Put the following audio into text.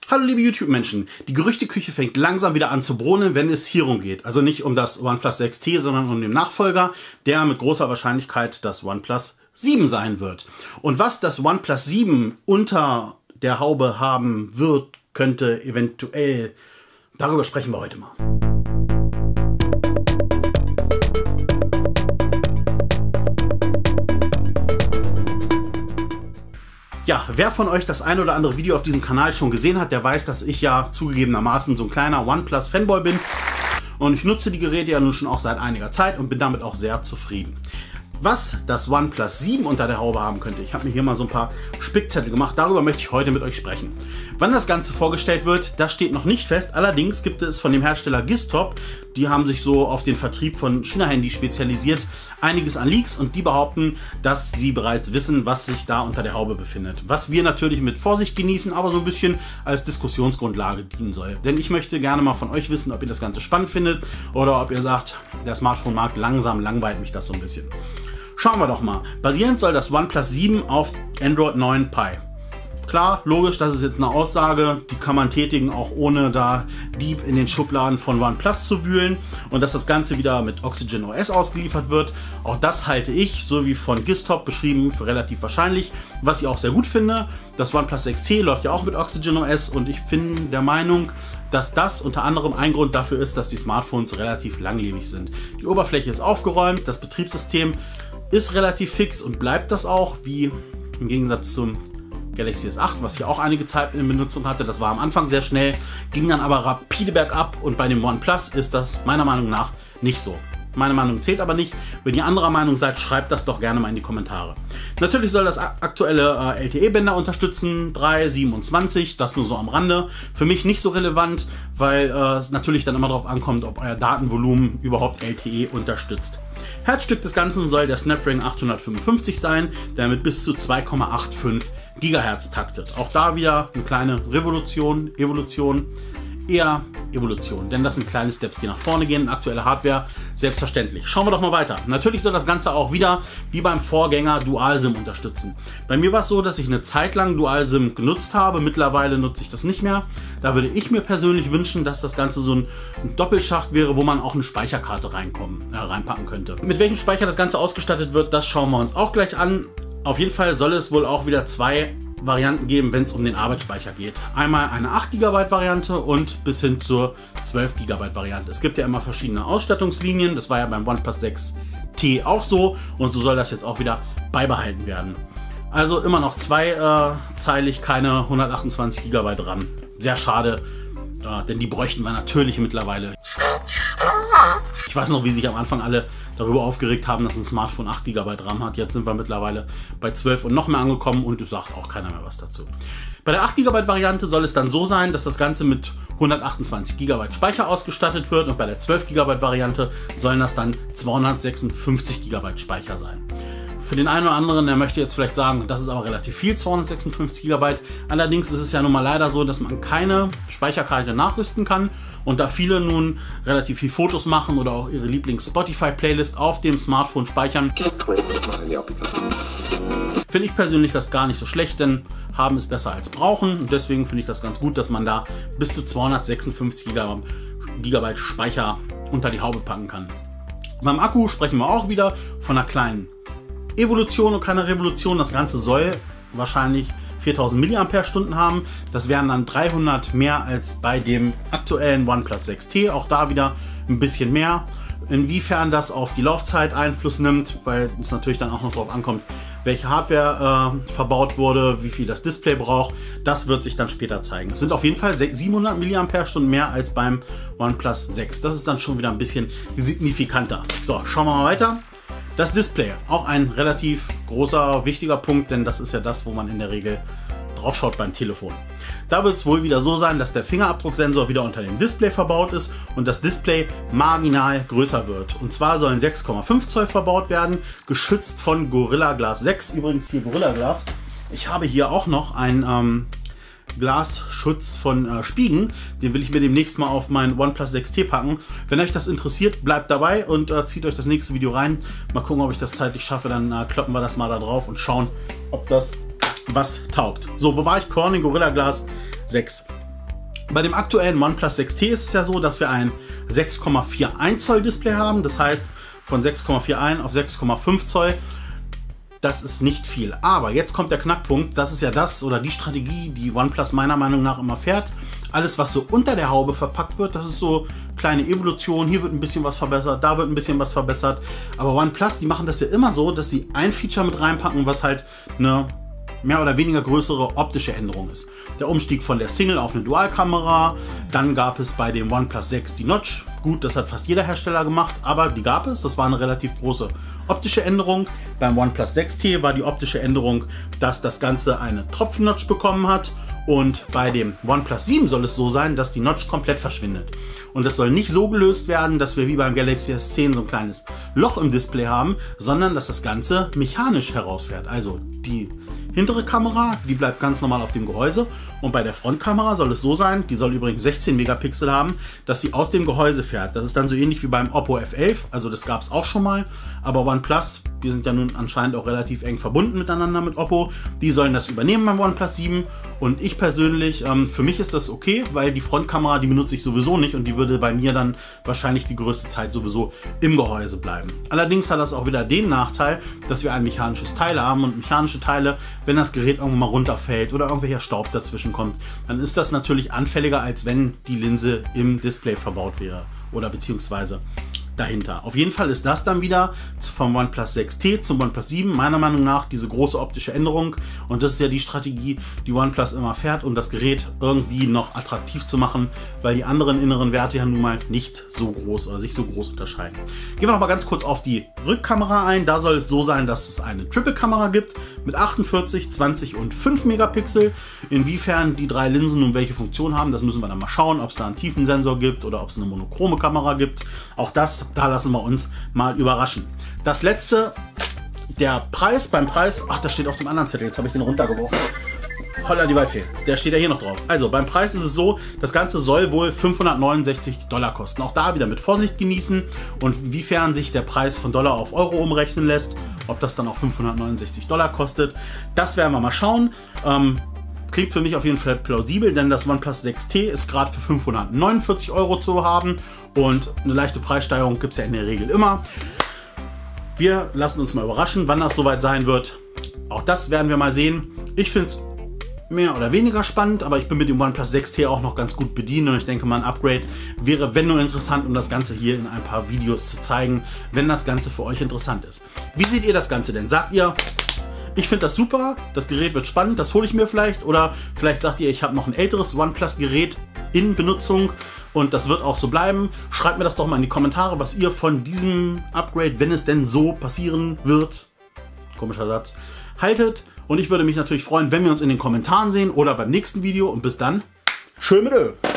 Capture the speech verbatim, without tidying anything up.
Hallo liebe YouTube-Menschen, die Gerüchteküche fängt langsam wieder an zu brodeln, wenn es hierum geht. Also nicht um das OnePlus sechs T, sondern um den Nachfolger, der mit großer Wahrscheinlichkeit das OnePlus sieben sein wird. Und was das OnePlus sieben unter der Haube haben wird, könnte eventuell, darüber sprechen wir heute mal. Ja, wer von euch das ein oder andere Video auf diesem Kanal schon gesehen hat, der weiß, dass ich ja zugegebenermaßen so ein kleiner OnePlus-Fanboy bin. Und ich nutze die Geräte ja nun schon auch seit einiger Zeit und bin damit auch sehr zufrieden. Was das OnePlus sieben unter der Haube haben könnte, ich habe mir hier mal so ein paar Spickzettel gemacht, darüber möchte ich heute mit euch sprechen. Wann das Ganze vorgestellt wird, das steht noch nicht fest, allerdings gibt es von dem Hersteller Gistop, die haben sich so auf den Vertrieb von China-Handys spezialisiert, einiges an Leaks und die behaupten, dass sie bereits wissen, was sich da unter der Haube befindet. Was wir natürlich mit Vorsicht genießen, aber so ein bisschen als Diskussionsgrundlage dienen soll. Denn ich möchte gerne mal von euch wissen, ob ihr das Ganze spannend findet oder ob ihr sagt, der Smartphone-Markt langsam langweilt mich das so ein bisschen. Schauen wir doch mal. Basierend soll das OnePlus sieben auf Android neun Pie. Klar, logisch, das ist jetzt eine Aussage, die kann man tätigen, auch ohne da deep in den Schubladen von OnePlus zu wühlen. Und dass das Ganze wieder mit Oxygen O S ausgeliefert wird, auch das halte ich, so wie von Gistop beschrieben, für relativ wahrscheinlich. Was ich auch sehr gut finde, das OnePlus sechs T läuft ja auch mit Oxygen O S und ich bin der Meinung, dass das unter anderem ein Grund dafür ist, dass die Smartphones relativ langlebig sind. Die Oberfläche ist aufgeräumt, das Betriebssystem ist relativ fix und bleibt das auch, wie im Gegensatz zum Galaxy S acht, was hier auch einige Zeit in Benutzung hatte. Das war am Anfang sehr schnell, ging dann aber rapide bergab und bei dem OnePlus ist das meiner Meinung nach nicht so. Meine Meinung zählt aber nicht. Wenn ihr anderer Meinung seid, schreibt das doch gerne mal in die Kommentare. Natürlich soll das aktuelle äh, L T E-Bänder unterstützen, drei, siebenundzwanzig, das nur so am Rande. Für mich nicht so relevant, weil äh, es natürlich dann immer darauf ankommt, ob euer Datenvolumen überhaupt L T E unterstützt. Herzstück des Ganzen soll der Snapdragon achthundertfünfundfünfzig sein, der mit bis zu zwei Komma fünfundachtzig Gigahertz taktet. Auch da wieder eine kleine Revolution, Evolution, eher Evolution, denn das sind kleine Steps, die nach vorne gehen. Aktuelle Hardware, selbstverständlich. Schauen wir doch mal weiter. Natürlich soll das Ganze auch wieder, wie beim Vorgänger, Dual-SIM unterstützen. Bei mir war es so, dass ich eine Zeit lang Dual-SIM genutzt habe. Mittlerweile nutze ich das nicht mehr. Da würde ich mir persönlich wünschen, dass das Ganze so ein, ein Doppelschacht wäre, wo man auch eine Speicherkarte reinkommen, äh, reinpacken könnte. Mit welchem Speicher das Ganze ausgestattet wird, das schauen wir uns auch gleich an. Auf jeden Fall soll es wohl auch wieder zwei Varianten geben, wenn es um den Arbeitsspeicher geht. Einmal eine acht Gigabyte Variante und bis hin zur zwölf Gigabyte Variante. Es gibt ja immer verschiedene Ausstattungslinien, das war ja beim OnePlus sechs T auch so und so soll das jetzt auch wieder beibehalten werden. Also immer noch zweizeilig, keine hundertachtundzwanzig Gigabyte RAM. Sehr schade, äh, denn die bräuchten wir natürlich mittlerweile. Ich weiß noch, wie sich am Anfang alle darüber aufgeregt haben, dass ein Smartphone acht Gigabyte RAM hat. Jetzt sind wir mittlerweile bei zwölf und noch mehr angekommen und es sagt auch keiner mehr was dazu. Bei der acht Gigabyte Variante soll es dann so sein, dass das Ganze mit hundertachtundzwanzig Gigabyte Speicher ausgestattet wird und bei der zwölf Gigabyte Variante sollen das dann zweihundertsechsundfünfzig Gigabyte Speicher sein. Für den einen oder anderen, der möchte jetzt vielleicht sagen, das ist aber relativ viel, zweihundertsechsundfünfzig Gigabyte. Allerdings ist es ja nun mal leider so, dass man keine Speicherkarte nachrüsten kann. Und da viele nun relativ viel Fotos machen oder auch ihre Lieblings-Spotify-Playlist auf dem Smartphone speichern, finde ich persönlich das gar nicht so schlecht, denn haben ist besser als brauchen. Und deswegen finde ich das ganz gut, dass man da bis zu zweihundertsechsundfünfzig Gigabyte Speicher unter die Haube packen kann. Beim Akku sprechen wir auch wieder von einer kleinen Evolution und keine Revolution. Das Ganze soll wahrscheinlich viertausend Milliampere-Stunden haben. Das wären dann dreihundert mehr als bei dem aktuellen OnePlus sechs T. Auch da wieder ein bisschen mehr. Inwiefern das auf die Laufzeit Einfluss nimmt, weil es natürlich dann auch noch darauf ankommt, welche Hardware äh, verbaut wurde, wie viel das Display braucht, das wird sich dann später zeigen. Es sind auf jeden Fall siebenhundert Milliampere-Stunden mehr als beim OnePlus sechs. Das ist dann schon wieder ein bisschen signifikanter. So, schauen wir mal weiter. Das Display, auch ein relativ großer, wichtiger Punkt, denn das ist ja das, wo man in der Regel drauf schaut beim Telefon. Da wird es wohl wieder so sein, dass der Fingerabdrucksensor wieder unter dem Display verbaut ist und das Display marginal größer wird. Und zwar sollen sechs Komma fünf Zoll verbaut werden, geschützt von Gorilla Glass sechs. Übrigens hier Gorilla Glass. Ich habe hier auch noch ein ähm, Glasschutz von äh, Spigen. Den will ich mir demnächst mal auf mein OnePlus sechs T packen. Wenn euch das interessiert, bleibt dabei und äh, zieht euch das nächste Video rein. Mal gucken, ob ich das zeitlich schaffe. Dann äh, kloppen wir das mal da drauf und schauen, ob das was taugt. So, wo war ich? Corning Gorilla Glass sechs. Bei dem aktuellen OnePlus sechs T ist es ja so, dass wir ein sechs Komma einundvierzig Zoll Display haben. Das heißt, von sechs Komma einundvierzig auf sechs Komma fünf Zoll. Das ist nicht viel. Aber jetzt kommt der Knackpunkt. Das ist ja das oder die Strategie, die OnePlus meiner Meinung nach immer fährt. Alles, was so unter der Haube verpackt wird, das ist so kleine Evolution. Hier wird ein bisschen was verbessert, da wird ein bisschen was verbessert. Aber OnePlus, die machen das ja immer so, dass sie ein Feature mit reinpacken, was halt eine mehr oder weniger größere optische Änderung ist. Der Umstieg von der Single auf eine Dualkamera, dann gab es bei dem OnePlus sechs die Notch. Gut, das hat fast jeder Hersteller gemacht, aber die gab es. Das war eine relativ große optische Änderung. Beim OnePlus sechs T war die optische Änderung, dass das Ganze eine Tropfen-Notch bekommen hat. Und bei dem OnePlus sieben soll es so sein, dass die Notch komplett verschwindet. Und es soll nicht so gelöst werden, dass wir wie beim Galaxy S zehn so ein kleines Loch im Display haben, sondern dass das Ganze mechanisch herausfährt. Also die hintere Kamera, die bleibt ganz normal auf dem Gehäuse, und bei der Frontkamera soll es so sein, die soll übrigens sechzehn Megapixel haben, dass sie aus dem Gehäuse fährt. Das ist dann so ähnlich wie beim Oppo F elf, also das gab es auch schon mal, aber OnePlus, die sind ja nun anscheinend auch relativ eng verbunden miteinander mit Oppo, die sollen das übernehmen beim OnePlus sieben, und ich persönlich, ähm, für mich ist das okay, weil die Frontkamera, die benutze ich sowieso nicht, und die würde bei mir dann wahrscheinlich die größte Zeit sowieso im Gehäuse bleiben. Allerdings hat das auch wieder den Nachteil, dass wir ein mechanisches Teil haben, und mechanische Teile, wenn das Gerät irgendwann mal runterfällt oder irgendwelcher Staub dazwischen kommt, dann ist das natürlich anfälliger, als wenn die Linse im Display verbaut wäre oder beziehungsweise dahinter. Auf jeden Fall ist das dann wieder vom OnePlus sechs T zum OnePlus sieben meiner Meinung nach diese große optische Änderung, und das ist ja die Strategie, die OnePlus immer fährt, um das Gerät irgendwie noch attraktiv zu machen, weil die anderen inneren Werte ja nun mal nicht so groß oder sich so groß unterscheiden. Gehen wir noch mal ganz kurz auf die Rückkamera ein. Da soll es so sein, dass es eine Triple-Kamera gibt mit achtundvierzig, zwanzig und fünf Megapixel. Inwiefern die drei Linsen nun welche Funktion haben, das müssen wir dann mal schauen, ob es da einen Tiefensensor gibt oder ob es eine monochrome Kamera gibt. Auch das, da lassen wir uns mal überraschen. Das letzte, der Preis, beim Preis, ach, das steht auf dem anderen Zettel, jetzt habe ich den runtergeworfen. Holla die Waldfee, der steht ja hier noch drauf. Also beim Preis ist es so, das Ganze soll wohl fünfhundertneunundsechzig Dollar kosten. Auch da wieder mit Vorsicht genießen, und inwiefern sich der Preis von Dollar auf Euro umrechnen lässt, ob das dann auch fünfhundertneunundsechzig Dollar kostet, das werden wir mal schauen. Ähm, Klingt für mich auf jeden Fall plausibel, denn das OnePlus sechs T ist gerade für fünfhundertneunundvierzig Euro zu haben, und eine leichte Preissteigerung gibt es ja in der Regel immer. Wir lassen uns mal überraschen, wann das soweit sein wird. Auch das werden wir mal sehen. Ich finde es mehr oder weniger spannend, aber ich bin mit dem OnePlus sechs T auch noch ganz gut bedient, und ich denke mal, ein Upgrade wäre, wenn nur interessant, um das Ganze hier in ein paar Videos zu zeigen, wenn das Ganze für euch interessant ist. Wie seht ihr das Ganze denn? Sagt ihr, ich finde das super, das Gerät wird spannend, das hole ich mir vielleicht, oder vielleicht sagt ihr, ich habe noch ein älteres OnePlus-Gerät in Benutzung und das wird auch so bleiben. Schreibt mir das doch mal in die Kommentare, was ihr von diesem Upgrade, wenn es denn so passieren wird, komischer Satz, haltet. Und ich würde mich natürlich freuen, wenn wir uns in den Kommentaren sehen oder beim nächsten Video, und bis dann, schön mit Ö.